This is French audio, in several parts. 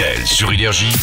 Mickaël sur Énergie.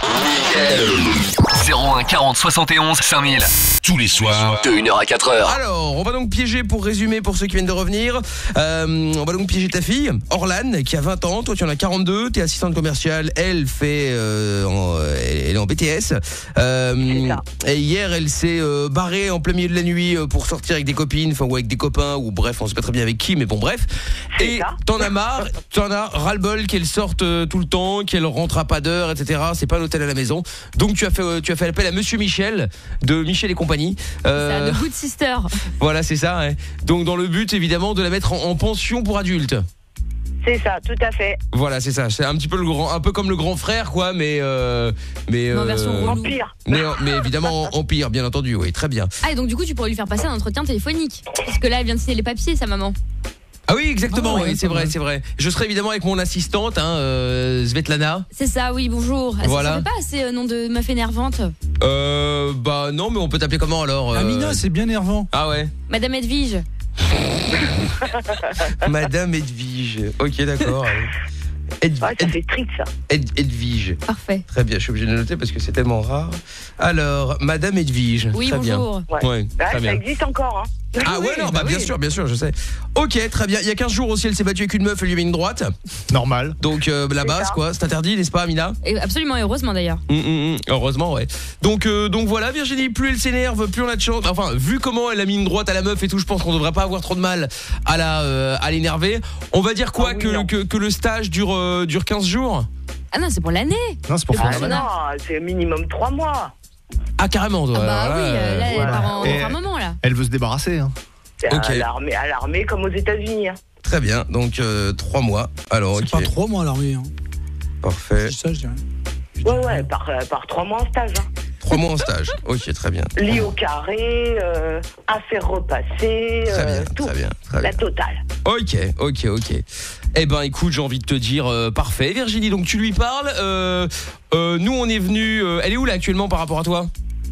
01 40 71 5000. Tous les soirs, de 1h à 4h. Alors, on va donc piéger, pour résumer, pour ceux qui viennent de revenir, on va donc piéger ta fille, Orlane, qui a 20 ans, toi tu en as 42, t'es assistante commerciale, elle fait, elle est en BTS. Et hier, elle s'est barrée en plein milieu de la nuit pour sortir avec des copines, enfin ou avec des copains, ou bref, on sait pas très bien avec qui, mais bon bref. Et t'en as marre, t'en as ras-le-bol qu'elle sorte tout le temps, qu'elle rentre à pas d'heure, etc. C'est pas un hôtel à la maison. Donc tu as fait appel à Monsieur Michel, de Michel et compagnie. Ça, de Good Sister. Voilà, c'est ça. Ouais. Donc dans le but évidemment de la mettre en pension pour adultes. C'est ça, tout à fait. Voilà, c'est ça. C'est un petit peu un peu comme le grand frère, quoi, mais en version en pire. Mais évidemment en pire, bien entendu. Oui, très bien. Ah, et donc du coup, tu pourrais lui faire passer un entretien téléphonique, parce que là, elle vient de signer les papiers, sa maman. Ah oui, exactement. Oui, c'est vrai. Je serai évidemment avec mon assistante, Svetlana. C'est ça, oui. Bonjour. Voilà. Ça fait pas assez nom de meuf énervante. Bah non, mais on peut t'appeler comment alors Amina, c'est bien énervant. Ah ouais. Madame Edwige. Madame Edwige. Ok, d'accord. Ouais, ça fait strict ça. Edwige. Parfait. Très bien, je suis obligé de le noter parce que c'est tellement rare. Alors, Madame Edwige. Oui, très bonjour. Bien. Ouais, très bien. Ça existe encore, hein. Ah ouais, non, bien sûr, je sais. Ok, très bien. Il y a 15 jours aussi, elle s'est battue avec une meuf, elle lui met une droite. Normal. Donc la base, quoi, c'est interdit, n'est-ce pas, Amina? Et absolument, heureusement d'ailleurs. Heureusement, ouais. Donc voilà, Virginie, plus elle s'énerve, plus on a de chance. Enfin, vu comment elle a mis une droite à la meuf et tout, je pense qu'on devrait pas avoir trop de mal à l'énerver. On va dire quoi, que le stage dure 15 jours? Ah non, c'est pour l'année. Non, c'est pour faire non, c'est minimum 3 mois. Ah carrément, toi. Ah bah oui, là elle part en un moment là. Elle veut se débarrasser, hein. C'est à l'armée comme aux États-Unis. Hein. Très bien, donc 3 mois. Alors, c'est pas 3 mois à l'armée, hein. Parfait. C'est ça, je dirais. Ouais, par 3 mois en stage. Hein. 3 mois en stage. Ok, très bien. Lit au carré, affaires repassées, tout. Très bien. La totale. Ok. Eh ben, écoute, j'ai envie de te dire parfait. Virginie, donc tu lui parles. Nous, on est venus. Elle est où là actuellement par rapport à toi?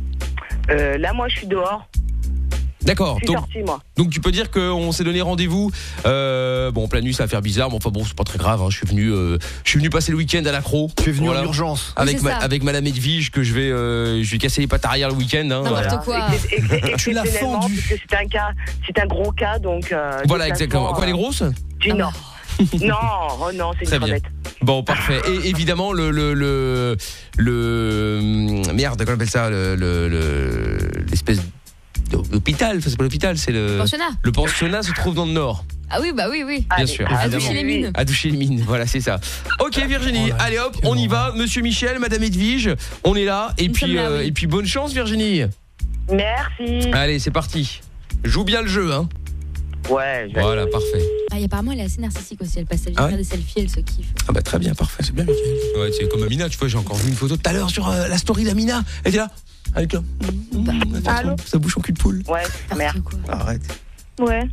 Là, moi, je suis dehors. D'accord. Je suis sortie, moi. Donc tu peux dire qu'on s'est donné rendez-vous. Bon, pleine nuit, ça va faire bizarre, mais enfin bon, c'est pas très grave. Hein. Je suis venu passer le week-end à l'accro. Tu es venu en urgence. Avec Madame Edwige, que je vais casser les pattes arrière le week-end. Hein. N'importe quoi. Tu l'as fendu. Parce que c'est un gros cas, donc. Voilà, exactement. Quoi, elle est grosse? Du Nord. Non, c'est une crevette. Bon, parfait. Et évidemment, le merde, comment on appelle ça, l'espèce d'hôpital, enfin c'est pas l'hôpital, c'est le pensionnat. Le pensionnat se trouve dans le Nord. Ah oui, bah oui. Bien sûr. À Douchy-les-Mines. À Douchy-les-Mines, voilà, c'est ça. Ok Virginie, allez hop, on y va. Monsieur Michel, Madame Edwige, on est là. Et puis bonne chance Virginie. Merci. Allez, c'est parti. Joue bien le jeu, hein. Ouais. Voilà, parfait. Ah, et apparemment elle est assez narcissique aussi, elle passe sa vie à faire des selfies, elle se kiffe. Ah bah très bien, parfait. C'est bien, Mickaël. Ouais, c'est comme Amina, tu vois, j'ai encore vu une photo tout à l'heure sur la story d'Amina. Elle était là, avec là. Allô, ça bouche en cul de poule. Ouais, merde. Arrête. Ouais.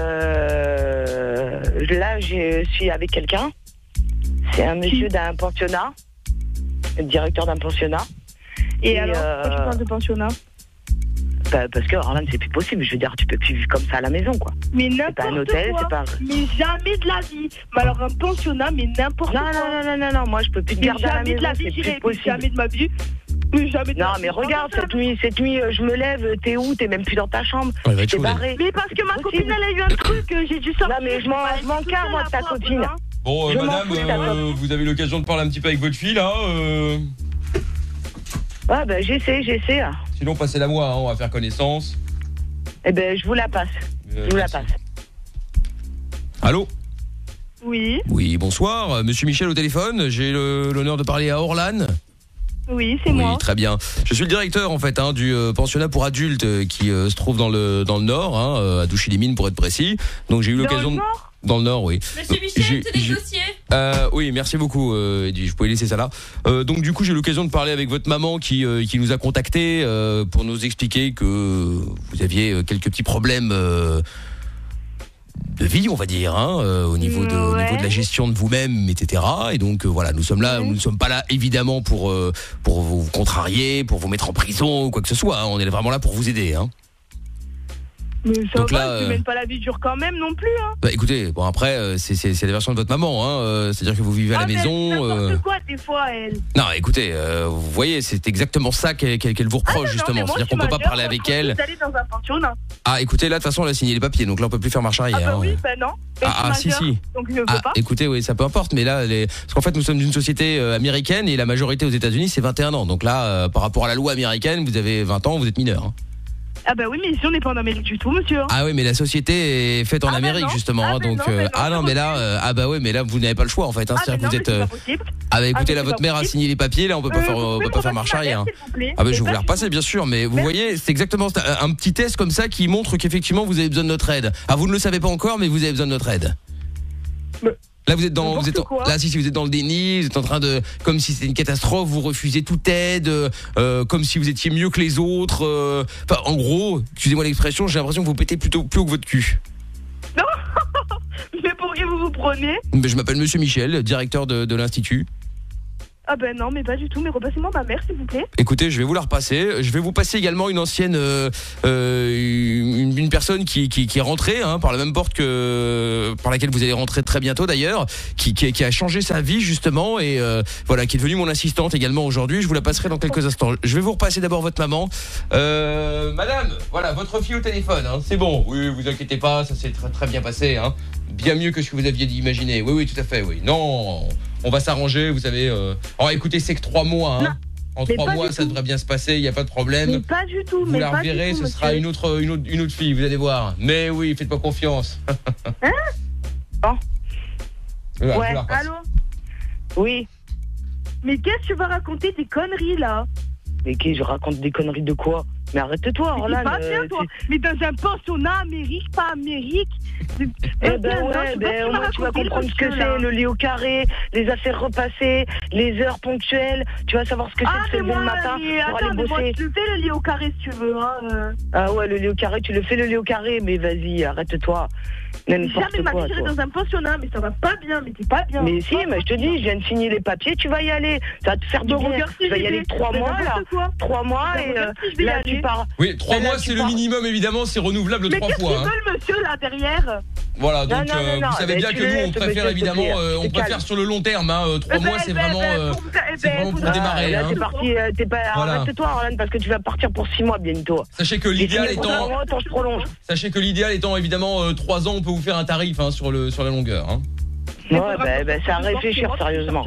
Là, je suis avec quelqu'un. C'est un monsieur d'un pensionnat, directeur d'un pensionnat. Et alors, pourquoi tu parles de pensionnat? Parce que Orlane, c'est plus possible. Je veux dire, tu peux plus vivre comme ça à la maison, quoi. Mais c'est n'importe pas un hôtel, quoi. c'est pas. Mais jamais de la vie. Mais alors un pensionnat, mais n'importe quoi. Non, moi je peux plus te garder à la maison. Jamais de la vie, j'irai. Jamais de ma vie. Mais jamais de non, la vie. mais regarde, cette nuit, je me lève, t'es où? T'es même plus dans ta chambre. Ouais, t'es barré. Mais parce que ma copine, elle a eu un truc, j'ai dû sortir. Non, mais je m'en carre, moi, de ta copine. Bon, madame, vous avez l'occasion de parler un petit peu avec votre fille, là Ouais, ben j'essaie. Sinon, passez-la moi, hein, on va faire connaissance. Eh ben, je vous la passe. Allô? Oui. Oui, bonsoir, monsieur Michel au téléphone. J'ai l'honneur de parler à Orlane. Oui, c'est moi. Oui, très bien. Je suis le directeur, en fait, du pensionnat pour adultes qui se trouve dans le Nord, à Douchy-les-Mines, pour être précis. Donc, j'ai eu l'occasion... Dans le Nord, oui. Monsieur Michel, c'est des dossiers. Oui, merci beaucoup, Edwige. Vous pouvez laisser ça là. Donc du coup, j'ai eu l'occasion de parler avec votre maman qui nous a contactés pour nous expliquer que vous aviez quelques petits problèmes de vie, on va dire, au niveau de la gestion de vous-même, etc. Et donc voilà, nous sommes là, nous ne sommes pas là évidemment pour vous contrarier, pour vous mettre en prison ou quoi que ce soit. On est vraiment là pour vous aider. Mais ça Donc va, là, tu mènes pas la vie dure quand même non plus, hein. Bah écoutez, bon après c'est la version de votre maman, hein. C'est-à-dire que vous vivez à la Mais maison. n'importe quoi des fois, elle. Non, écoutez, vous voyez, c'est exactement ça qu'elle vous reproche justement. C'est-à-dire qu'on peut pas parler avec elle. D'aller dans un pensionnat. Ah, écoutez, là de toute façon, elle a signé les papiers, donc là on peut plus faire marche arrière. Ah bah hein. oui, bah non. Si. Donc je veux pas. Écoutez, oui, ça peu importe, mais là, parce qu'en fait, nous sommes une société américaine et la majorité aux États-Unis c'est 21 ans. Donc là, par rapport à la loi américaine, vous avez 20 ans, vous êtes mineur. Hein. Ah bah oui, mais ici on n'est pas en Amérique du tout, monsieur. Ah oui, mais la société est faite en Amérique justement. Ah, hein, donc mais là, mais là vous n'avez pas le choix en fait. Hein, c'est-à-dire que vous êtes. Ah bah écoutez, là votre mère a signé les papiers, là on peut pas faire marche arrière. Ah bah je vais vous les repasser bien sûr, mais vous voyez, c'est exactement un petit test comme ça qui montre qu'effectivement vous avez besoin de notre aide. Ah vous ne le savez pas encore, mais vous avez besoin de notre aide. Là vous êtes dans vous êtes dans le déni, vous êtes en train de comme si c'était une catastrophe, vous refusez toute aide, comme si vous étiez mieux que les autres. Enfin en gros, excusez-moi l'expression, j'ai l'impression que vous pétez plutôt plus haut que votre cul. Non. Mais pour qui vous vous prenez? Mais je m'appelle Monsieur Michel, directeur de l'institut. Ah ben non, mais pas du tout, mais repassez-moi ma mère s'il vous plaît. Écoutez, je vais vous la repasser. Je vais vous passer également une ancienne une personne qui est rentrée par la même porte que par laquelle vous allez rentrer très bientôt d'ailleurs, qui a changé sa vie justement et voilà, qui est devenue mon assistante également aujourd'hui. Je vous la passerai dans quelques instants. Je vais vous repasser d'abord votre maman. Madame, voilà, votre fille au téléphone, hein. C'est bon. Oui, vous inquiétez pas, ça s'est très très bien passé, hein. Bien mieux que ce que vous aviez imaginé. Oui, tout à fait, oui. Non, on va s'arranger, vous savez. Alors écoutez, c'est que 3 mois, hein. En 3 mois, ça devrait bien se passer, il n'y a pas de problème. Mais pas du tout, vous la reverrez, ce sera une autre fille, vous allez voir. Mais oui, faites pas confiance. Hein? Bon. Voilà, ouais, allô? Oui. Mais qu'est-ce que tu vas raconter des conneries là? Mais qui je raconte des conneries de quoi? Mais arrête-toi, Orlan. C'est pas bien, toi. Mais dans un pensionnat Amérique, pas Amérique. Eh ben ouais, au moins tu vas comprendre ce que c'est, le lit au carré, les affaires repassées, les heures ponctuelles. Tu vas savoir ce que c'est de se lever le matin pour aller bosser. Moi, tu le fais le lit au carré si tu veux. Hein. Ah ouais, le lit au carré, tu le fais le lit au carré, mais vas-y, arrête-toi. Jamais ma vie j'irai dans un pensionnat, mais ça va pas bien, mais t'es pas bien. Mais si, mais je te dis, je viens de signer les papiers, tu vas y aller. Ça va te faire du bien. Tu vas y aller 3 mois là. 3 mois et là tu pars. Oui, 3 mois c'est le minimum évidemment, c'est renouvelable 3 fois. Mais qu'est-ce qu'il veut le monsieur là derrière? Voilà, donc vous savez bien que nous on préfère évidemment, on préfère sur le long terme, 3 mois c'est vraiment pour démarrer. Là t'es parti, arrête-toi Orlan parce que tu vas partir pour 6 mois bientôt. Sachez que l'idéal étant évidemment 3 ans, on peut vous faire un tarif sur la longueur. Hein. Ouais, c'est à réfléchir sérieusement.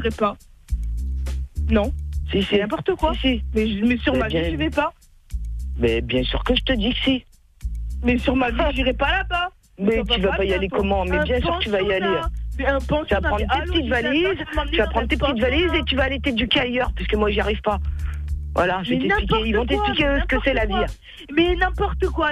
Non. Si, c'est n'importe quoi. Si. Mais sur ma vie, je vais pas. Mais bien sûr que je te dis que si. Mais sur ma vie, j'irai pas là-bas. Mais tu vas pas y aller comment? Mais bien sûr que tu vas y aller. Tu vas prendre tes petites valises et tu vas aller t'éduquer ailleurs puisque moi j'y arrive pas. Voilà, je vais t'expliquer, ils vont t'expliquer ce que c'est la vie. Mais n'importe quoi.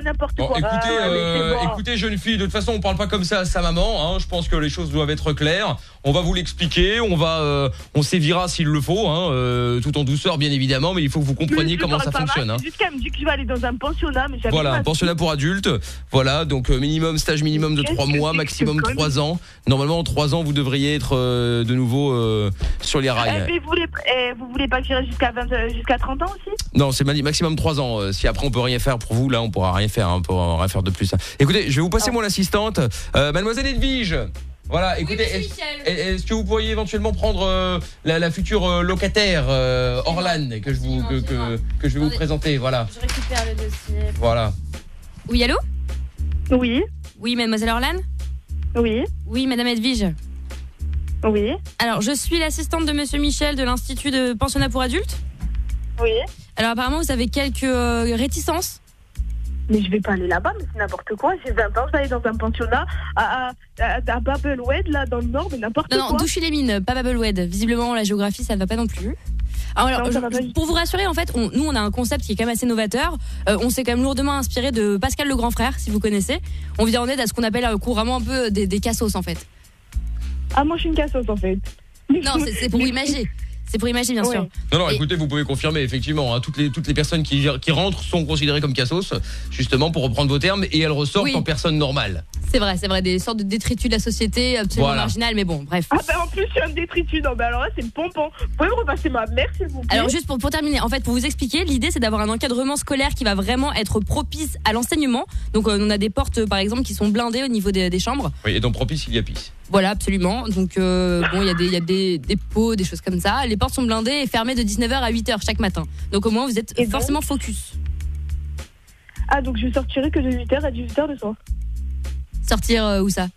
Écoutez, jeune fille, de toute façon, on parle pas comme ça à sa maman. Hein. Je pense que les choses doivent être claires. On va vous l'expliquer. On sévira s'il le faut, tout en douceur, bien évidemment. Mais il faut que vous compreniez comment ça fonctionne. C'est juste qu'elle me dit que je vais aller dans un pensionnat, mais voilà, un pensionnat pour adultes. Voilà, donc stage minimum de 3 mois, maximum 3 ans. Normalement, en 3 ans, vous devriez être de nouveau sur les rails. Mais vous voulez pas que j'irai jusqu'à 30 ans aussi? Non, c'est maximum 3 ans. Si après on peut rien faire pour vous, là on pourra rien faire, on pourra rien faire de plus. Écoutez, je vais vous passer mon assistante, Mademoiselle Edwige. Voilà, écoutez, est-ce que vous pourriez éventuellement prendre la future locataire Orlan que je vais vous présenter, voilà. Je récupère le dossier. Voilà. Oui, allô? Oui. Oui, Mademoiselle Orlan? Oui. Oui, Madame Edwige. Oui. Alors, je suis l'assistante de Monsieur Michel de l'Institut de pensionnat pour adultes. Oui. Alors apparemment vous avez quelques réticences. Mais je vais pas aller là-bas, mais c'est n'importe quoi. J'ai 20 ans, je vais aller dans un pensionnat à Babelwed, là, dans le nord, mais n'importe quoi. Non, Douchy-les-Mines, pas Babelwed. Visiblement, la géographie, ça ne va pas non plus. Alors, pour vous rassurer, en fait, nous, on a un concept qui est quand même assez novateur. On s'est quand même lourdement inspiré de Pascal le Grand Frère, si vous connaissez. On vient en aide à ce qu'on appelle couramment un peu des cassos, en fait. Ah, moi, je suis une cassos, en fait. Non, c'est pour imager. C'est pour imaginer, bien sûr. Non, écoutez, vous pouvez confirmer, effectivement, toutes les personnes qui rentrent sont considérées comme cassos, justement, pour reprendre vos termes, et elles ressortent en personne normale. C'est vrai, des sortes de détritus de la société absolument marginales, mais bon, bref. Ah en plus, je suis un détritus. Non, alors là, c'est le pompon. Vous pouvez me repasser ma mère, s'il vous plaît? Alors, juste pour terminer, en fait, pour vous expliquer, l'idée, c'est d'avoir un encadrement scolaire qui va vraiment être propice à l'enseignement. Donc, on a des portes, par exemple, qui sont blindées au niveau des chambres. Oui, et donc propice, il y a pisse. Voilà, absolument. Donc, il y a des pots, des choses comme ça. Les portes sont blindées et fermées de 19h à 8h chaque matin. Donc, au moins, vous êtes forcément focus. Ah, donc je sortirai que de 8h à 18h le soir. Sortir où ça?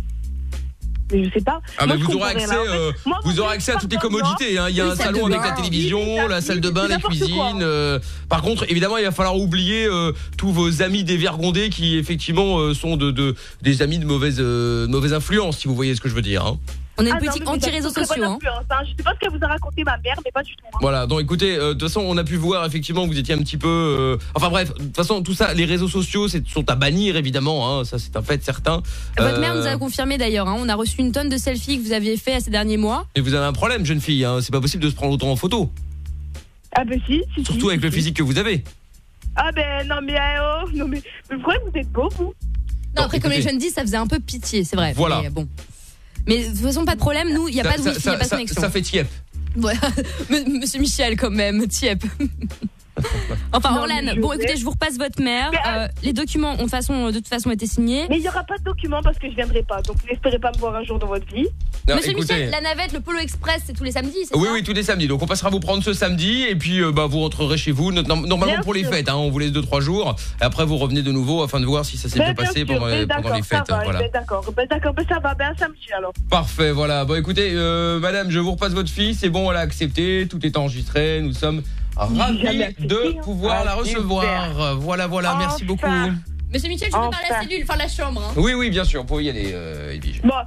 Mais je sais pas. Ah, mais vous aurez accès à toutes les commodités. Hein. Il y a un salon avec la télévision, la salle de bain, la cuisine. Par contre, évidemment, il va falloir oublier tous vos amis dévergondés qui, effectivement, sont des amis de mauvaise influence, si vous voyez ce que je veux dire. Hein. On est une boutique anti-réseaux sociaux. Hein. Je sais pas ce qu'elle vous a raconté ma mère, mais pas du tout. Hein. Voilà, donc écoutez, de toute façon, on a pu voir effectivement que vous étiez un petit peu... Enfin bref, de toute façon, tout ça, les réseaux sociaux sont à bannir, évidemment. Hein, ça, c'est un fait certain. Votre mère nous a confirmé d'ailleurs. Hein, on a reçu une tonne de selfies que vous aviez fait ces derniers mois. Et vous avez un problème, jeune fille. Hein, c'est pas possible de se prendre autant en photo. Ah ben si. Surtout avec le physique que vous avez. Ah ben non mais pourquoi vous êtes beau, vous? Non, après, comme les jeunes disent, ça faisait un peu pitié, c'est vrai. Voilà. Mais bon. Mais de toute façon, pas de problème, nous, il n'y a pas de wifi, il n'y a pas de connexion. Ça fait tiep. Voilà. Monsieur Michel, quand même, tiep. Enfin, Orlan, bon, écoutez, je vous repasse votre mère. Les documents ont de toute façon été signés. Mais il n'y aura pas de documents parce que je viendrai pas. Donc, n'espérez pas me voir un jour dans votre vie. Non, Monsieur écoutez, Michel, la navette, le Polo Express, c'est tous les samedis, c'est ça? Oui, tous les samedis. Donc, on passera vous prendre ce samedi et puis vous rentrerez chez vous. Normalement, bien pour les sûr. fêtes, hein, on vous laisse 2-3 jours. Et après, vous revenez de nouveau afin de voir si ça s'est bien passé pendant les fêtes. Voilà. D'accord, ça va, ben samedi alors. Parfait, voilà. Bon, écoutez, madame, je vous repasse votre fille. C'est bon, elle a accepté. Tout est enregistré. Nous sommes ravis de pouvoir la recevoir. Voilà, merci beaucoup. Monsieur Michel, je peux parler la cellule, enfin la chambre. Hein. Oui, bien sûr. Vous pouvez y aller, Edwige. Bon.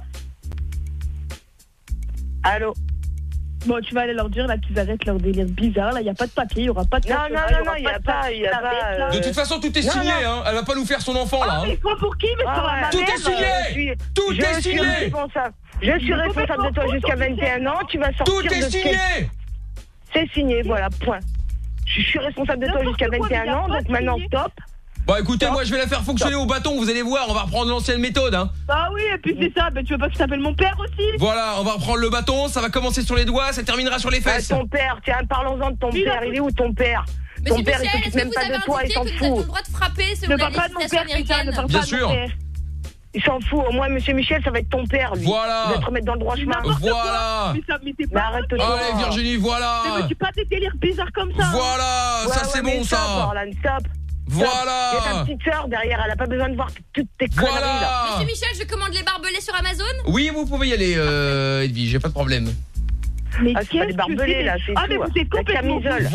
Allô. Bon, tu vas aller leur dire là qu'ils arrêtent leur délire bizarre. Là, il n'y a pas de papier, il n'y aura pas de Non, il n'y a pas. De toute façon, tout est signé. Hein. Elle va pas nous faire son enfant là. Mais quoi pour qui? Mais sur la tout est signé. Tout est signé. Je suis responsable de toi jusqu'à 21 ans. Tu vas sortir. Tout est signé. C'est signé, voilà, point. Je suis responsable de toi jusqu'à 21 ans, donc maintenant stop. Bon, écoutez, moi je vais la faire fonctionner au bâton, vous allez voir, on va reprendre l'ancienne méthode. Hein. Bah oui, et puis c'est ça, ben tu veux pas que je t'appelle mon père aussi? Voilà, on va reprendre le bâton, ça va commencer sur les doigts, ça terminera sur les fesses. Ton père, tiens, parlons-en de ton père, il est où ton père? Ton père, il s'occupe même pas de toi, il s'en fout. Vous avez le droit de frapper selon la législation américaine. Bien sûr. Il s'en fout, au moins monsieur Michel, ça va être ton père, lui. Voilà. Il va te remettre dans le droit chemin. Voilà. Mais arrête-toi. Allez, Virginie, voilà. Mais tu pas des délires bizarres comme ça. Voilà, ça c'est bon ça. Stop. Voilà. Il y a ta petite sœur derrière, elle a pas besoin de voir toutes tes conneries là. Monsieur Michel, je commande les barbelés sur Amazon? Oui, vous pouvez y aller, Edwige, j'ai pas de problème. Mais c'est pas des barbelés là, c'est tout. Mais vous êtes complètement la camisole.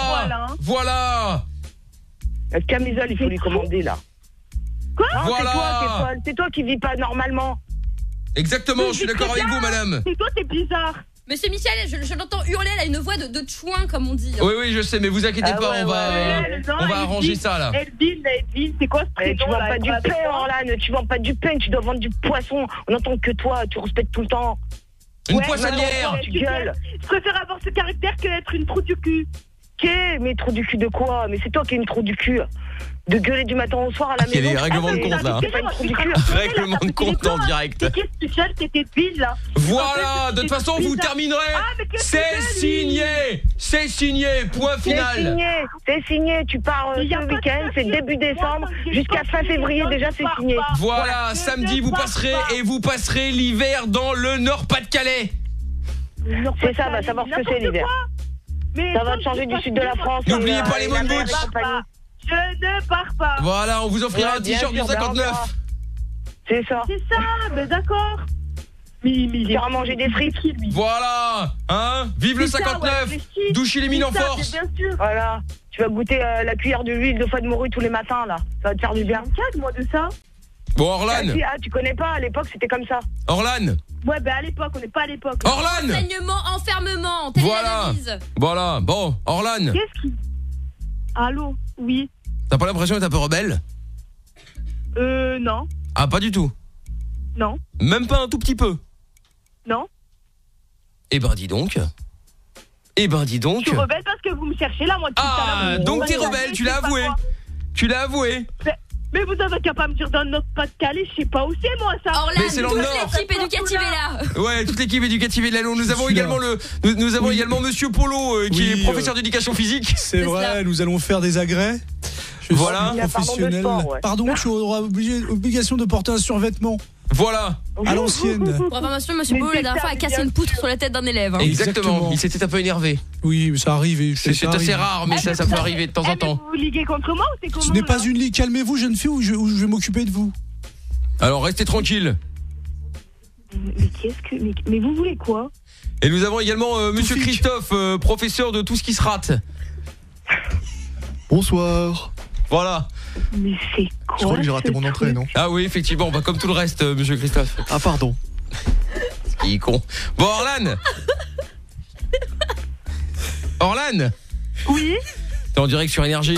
Voilà. La camisole, il faut lui commander là. Quoi? Voilà. C'est toi qui vis pas normalement. Exactement, je suis d'accord avec vous, madame. C'est toi, t'es bizarre. Monsieur Michel, je l'entends hurler, elle a une voix de chouin, comme on dit. Oui, je sais, mais vous inquiétez pas, on va arranger ça là. Edwige, c'est quoi ce prénom? Tu vends pas du pain, Orlan, tu vends pas du pain, tu dois vendre du poisson. On n'entend que toi, tu respectes tout le temps. Une poissonnière. Tu gueules. Je préfère avoir ce caractère que être une trou du cul. Mais trou du cul de quoi? Mais c'est toi qui es une trou du cul. De gueuler du matin au soir à la maison. Il y a des règlements de compte là. Règlement de compte en direct. Qu'est-ce que t'étais ville là? Voilà, de toute façon vous terminerez. C'est signé, point final. C'est signé, tu pars ce week-end, c'est début décembre, jusqu'à fin février déjà c'est signé. Voilà, samedi vous passerez l'hiver dans le Nord-Pas-de-Calais. C'est ça, va savoir ce que c'est l'hiver. Ça va te changer du sud de la France. N'oubliez pas les moon boots. Je ne pars pas. Voilà, on vous offrira un t-shirt du 59. C'est ça. C'est ça, ben d'accord. Mais il ira manger des frites. Voilà, hein. Vive le 59. Douchez les mines en force. Bien sûr. Voilà. Tu vas goûter la cuillère d'huile de foie de morue tous les matins là. Ça va te faire du bien. Moi de ça. Bon, Orlan. Tu connais pas, à l'époque c'était comme ça. Orlan. Ouais, ben à l'époque, on n'est pas à l'époque. Orlan. Enseignement, enfermement, telle est la devise. Voilà, bon, Orlan. Qu'est-ce qui... Allô? Oui. T'as pas l'impression d'être un peu rebelle? Non. Ah, pas du tout? Non. Même pas un tout petit peu? Non. Eh ben dis donc. Je suis rebelle parce que vous me cherchez là, moi. Ah, donc t'es rebelle, tu l'as avoué. Mais vous avez qu'à pas me dire dans le Nord-Pas-de-Calais, je sais pas où c'est moi ça. Orlan, Mais c'est dans le toute Nord. l'équipe éducative est là. Ouais, toute l'équipe éducative est là. Nous avons également nous avons également Monsieur Polo qui est professeur d'éducation physique. C'est vrai, cela. nous allons faire des agrès. Je Voilà. suis professionnel. Sport, ouais. Pardon, je suis obligation de porter un survêtement Voilà. à l'ancienne. Pour information, monsieur Beau, la dernière fois, a cassé une poutre sur la tête d'un élève. Hein. Exactement. Il s'était un peu énervé. Oui, mais ça arrive. C'est assez rare, mais ça peut arriver de temps en temps. Vous liguez contre moi ou c'est comment Ce n'est là pas une ligue. Calmez-vous, jeune fille, ou je vais m'occuper de vous. Alors restez tranquille. Mais qu'est-ce que. Mais vous voulez quoi? Et nous avons également Monsieur Toufik. Christophe, professeur de tout ce qui se rate. Bonsoir. Voilà. Mais c'est quoi? Je crois que j'ai raté ce mon truc entrée, non? Ah oui, effectivement, bah comme tout le reste, Monsieur Christophe. Ah, pardon. Il est con. Bon, Orlan. Orlan. Oui. T'es en direct sur Énergie.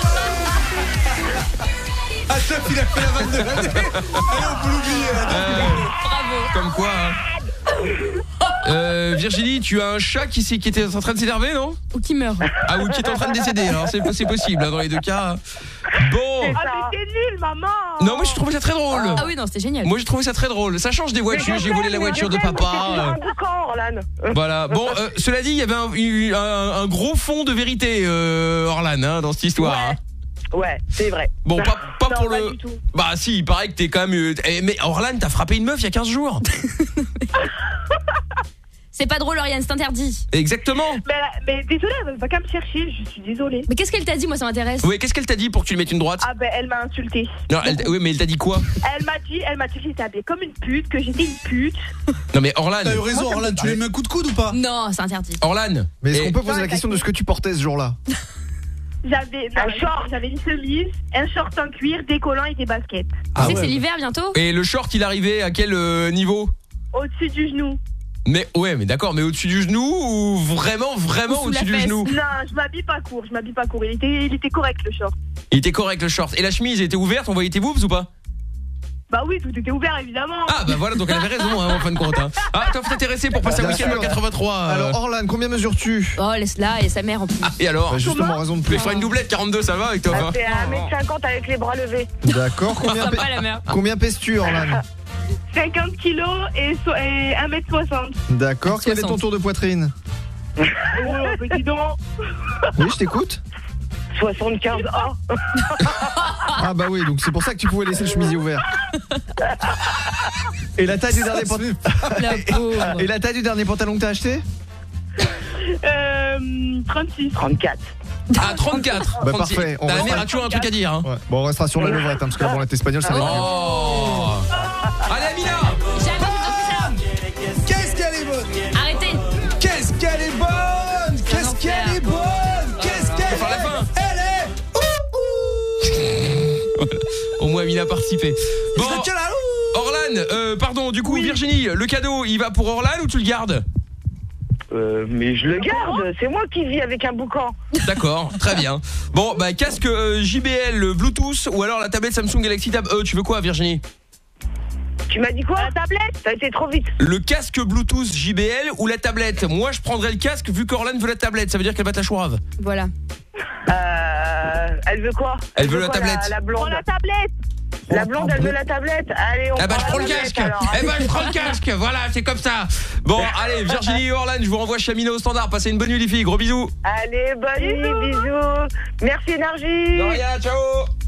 Ah, Top, il a fait la vanne de l'année. Allez, on peut l'oublier. Bravo. Comme quoi, hein. Virginie, tu as un chat qui était en train de s'énerver, non? Ou qui meurt. Ah, ou qui est en train de décéder, alors c'est possible, hein, dans les deux cas. Bon. Ah, mais t'es nul, maman. Non, moi je trouvais ça très drôle. Ah oui, non, c'était génial. Moi j'ai trouvé ça très drôle. Ça change des voitures, j'ai volé la voiture de papa. C'est un boucan, Orlan. Voilà. Bon, cela dit, il y avait un gros fond de vérité, Orlan, hein, dans cette histoire. Ouais. Hein. Ouais, c'est vrai. Bon, pas Non, pour pas le. du tout. Bah si, il paraît que t'es quand même. Mais Orlan, t'as frappé une meuf il y a 15 jours. C'est pas drôle, Oriane, c'est interdit. Exactement. Mais désolée, elle va qu'à me chercher, je suis désolée. Mais qu'est-ce qu'elle t'a dit? Moi, ça m'intéresse. Oui, qu'est-ce qu'elle t'a dit pour que tu lui mettes une droite? Ah ben elle m'a insultée. Non, oui, mais elle t'a dit quoi? Elle m'a dit que j'étais habillée comme une pute, que j'étais une pute. Non mais Orlan. T'as eu raison, Orlan. Tu lui mets un coup de coude ou pas? Non, c'est interdit. Orlan. Mais est-ce Et- qu'on peut poser la question de ce que tu portais ce jour-là? J'avais une chemise, un short en cuir, des collants et des baskets. Tu Ah sais que ouais. c'est l'hiver bientôt? Et le short, il arrivait à quel niveau? Au-dessus du genou. Mais ouais, mais d'accord, mais au-dessus du genou ou vraiment Ou sous au-dessus la du fesse. genou? Non, je m'habille pas court. Il était correct le short. Il était correct le short. Et la chemise était ouverte, on voyait tes boobs ou pas? Bah oui, tout était ouvert évidemment. Ah bah voilà, donc elle avait raison hein, en fin de compte. Hein. Ah, t'as intéressé pour passer un Bien week-end sûr. en 83. Alors, Orlan, combien mesures-tu? Oh, laisse-la, et sa mère en plus. Ah, et alors? Bah, justement, raison de Tu peux plus. faire une doublette, 42, ça va avec toi? Elle hein fait 1m50 avec les bras levés. D'accord, Sympa, la mère. combien pèses-tu, Orlan? 50 kilos et 1m60. D'accord, quel est ton 60. tour de poitrine? Oh, petit don. Oui, je t'écoute. 75 ans. Ah bah oui, donc c'est pour ça que tu pouvais laisser le chemisier ouvert. Et la taille du dernier pantalon. La pauvre. Et la taille du dernier pantalon que t'as acheté? 36. 34. Ah, 34. Bah 36. parfait, on Ta restera- mère a toujours un truc à dire. Hein. Ouais. Bon, on restera sur la levrette, hein, parce que la branlette espagnole, ça va être mieux. Oh. Allez, Amina. Jamais entendu Qu'est-ce qu'elle est bonne! ça. Arrêtez. Qu'est-ce qu'elle est bonne! Qu'est-ce qu'elle est bonne! Qu'est-ce qu'elle Faut faire la fin. Elle est... Au moins Amina a participé. Bon, Bon. Orlan, pardon, du coup Virginie, le cadeau, il va pour Orlan ou tu le gardes? Mais je le garde. C'est moi qui vis avec un boucan. D'accord, très bien. Bon, bah casque JBL Bluetooth ou alors la tablette Samsung Galaxy Tab E, tu veux quoi Virginie? Tu m'as dit quoi? La tablette. Ça a été trop vite. Le casque Bluetooth JBL ou la tablette? Moi je prendrais le casque vu qu'Orlan veut la tablette, ça veut dire qu'elle va te la chourave. Voilà. Elle veut quoi? Elle veut la quoi, tablette. La Prends blonde. la tablette. La blonde, elle veut la tablette. Allez, on Eh ben je prend prends la le tablette, casque. alors. Eh ben je prends le casque. Voilà, c'est comme ça. Bon, allez, Virginie et Orlan, je vous renvoie chez Amina au standard. Passez une bonne nuit les filles. Gros bisous. Allez, bonne nuit, bisous. Merci, Énergie. De rien, ciao.